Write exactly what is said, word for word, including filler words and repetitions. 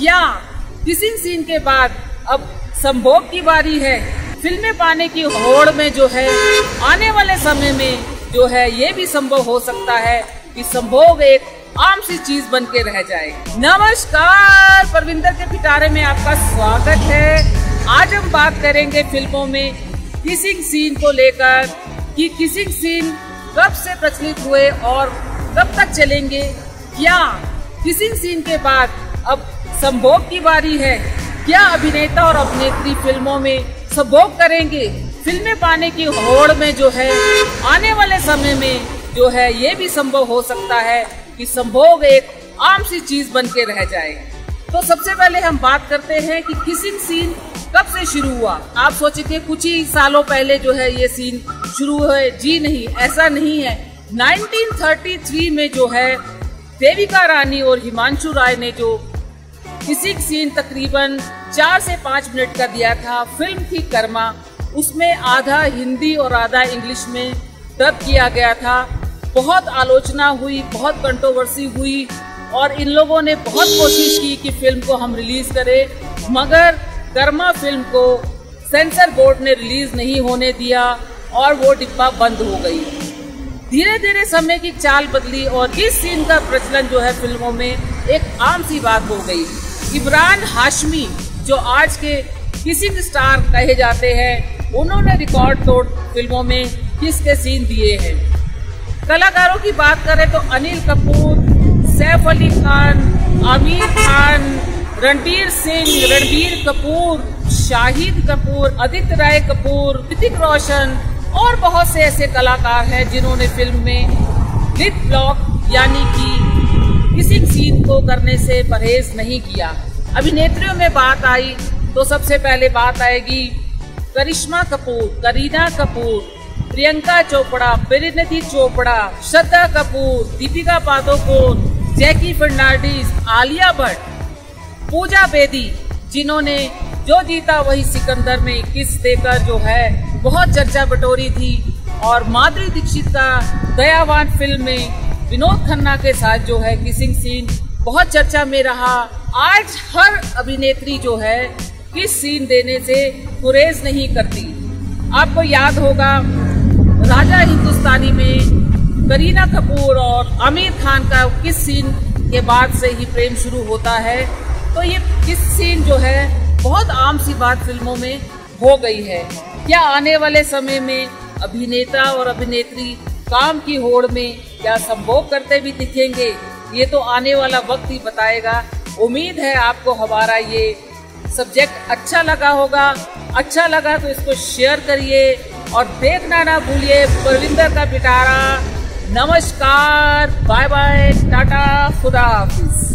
क्या kissing scene के बाद अब संभोग की बारी है? फिल्में पाने की होड़ में जो है आने वाले समय में जो है ये भी संभव हो सकता है कि संभोग एक आम सी चीज बन के रह जाए। नमस्कार, परविंदर के पिटारे में आपका स्वागत है। आज हम बात करेंगे फिल्मों में किसिंग सीन को लेकर कि किसिंग सीन कब से प्रचलित हुए और कब तक चलेंगे। क्या किसिंग सीन के बाद अब संभोग की बारी है? क्या अभिनेता और अभिनेत्री फिल्मों में संभोग करेंगे? फिल्में पाने की होड़ में जो है आने वाले समय में जो है ये भी संभव हो सकता है कि संभोग एक आम सी चीज बन के रह जाए। तो सबसे पहले हम बात करते हैं कि किसिंग सीन कब से शुरू हुआ। आप सोचेंगे कुछ ही सालों पहले जो है ये सीन शुरू हुए। जी नहीं, ऐसा नहीं है। नाइनटीन थर्टी थ्री में जो है देविका रानी और हिमांशु राय ने जो किसिंग सीन तकरीबन चार से पाँच मिनट का दिया था। फिल्म थी कर्मा, उसमें आधा हिंदी और आधा इंग्लिश में डब किया गया था। बहुत आलोचना हुई, बहुत कंट्रोवर्सी हुई और इन लोगों ने बहुत कोशिश की कि फिल्म को हम रिलीज करें, मगर कर्मा फिल्म को सेंसर बोर्ड ने रिलीज नहीं होने दिया और वो डिब्बा बंद हो गई। धीरे धीरे समय की चाल बदली और इस सीन का प्रचलन जो है फिल्मों में एक आम सी बात हो गई। इमरान हाशमी जो आज के किसिंग स्टार कहे जाते हैं, उन्होंने रिकॉर्ड तोड़ फिल्मों में किस के सीन दिए हैं। कलाकारों की बात करें तो अनिल कपूर, सैफ अली खान, आमिर खान, रणबीर सिंह, रणबीर कपूर, शाहिद कपूर, आदित्य राय कपूर, ऋतिक रोशन और बहुत से ऐसे कलाकार हैं जिन्होंने फिल्म में लिप लॉक यानी कि किसिंग सीन को करने से परहेज नहीं किया। अभिनेत्रियों में बात आई तो सबसे पहले बात आएगी करिश्मा कपूर, करीना कपूर, प्रियंका चोपड़ा, परिणीति चोपड़ा, श्रद्धा कपूर, दीपिका पादुकोण, जैकी फर्नांडीज, आलिया भट्ट, पूजा बेदी, जिन्होंने जो जीता वही सिकंदर में किस देकर जो है बहुत चर्चा बटोरी थी। और माधुरी दीक्षित का दयावान फिल्म में विनोद खन्ना के साथ जो है किसिंग सीन बहुत चर्चा में रहा। आज हर अभिनेत्री जो है किस सीन देने से गुरेज नहीं करती। आपको याद होगा राजा हिंदुस्तानी में करीना कपूर और आमिर खान का किस सीन के बाद से ही प्रेम शुरू होता है। तो ये किस सीन जो है बहुत आम सी बात फिल्मों में हो गई है। क्या आने वाले समय में अभिनेता और अभिनेत्री काम की होड़ में क्या संभोग करते भी दिखेंगे? ये तो आने वाला वक्त ही बताएगा। उम्मीद है आपको हमारा ये सब्जेक्ट अच्छा लगा होगा। अच्छा लगा तो इसको शेयर करिए और देखना ना भूलिए परविंदर का पिटारा। नमस्कार, बाय बाय, टाटा, खुदा हाफिज।